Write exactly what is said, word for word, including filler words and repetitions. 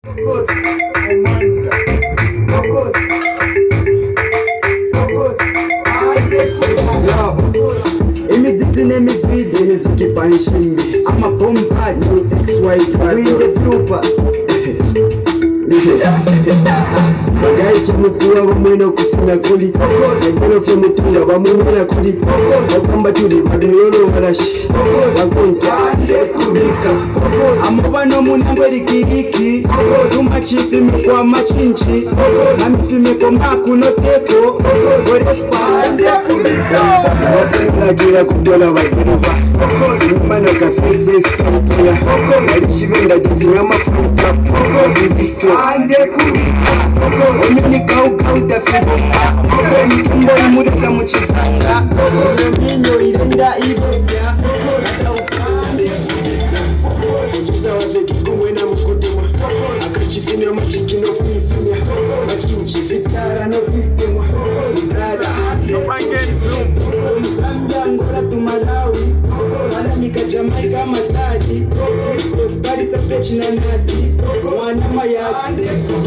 Bokosi, Commander. Bokosi, Bokosi, ande kubika. Imiditi nemizwide nezikipanishimbi. I'm a bomba, no X Y, we in the blooper. Guys, you move to our window, Kufina Kuli, Bokosi, and one of your Mutunga, Bamuna Kuli, Bokosi, I come back to the Badero Harashi, Bokosi, I go to Kubika, Bokosi, I'm over no Munangari Kiriki, Bokosi, too much if you make one machinchi, Bokosi, I'm if you make a Maku no Teko, Bokosi, what if I Kubika, Bokosi, I get a Kudola by Kuba, Bokosi, man of a face, Bokosi, I chicken that is Yama from Bokosi, this and the Kubika. Omini kau kau tafiti Omini kumbo imureka muchisanga Omino irenda ibenya Ataukande Ojuza waveki kumwe na mkuduma Akachifinya machikino kuifinya Machinchifitara no kuifinya Uzada Nopangen zoom Mzambia ngola tumalawi Malamika Jamaica Masadi Spari sapechi na nasi Wanama ya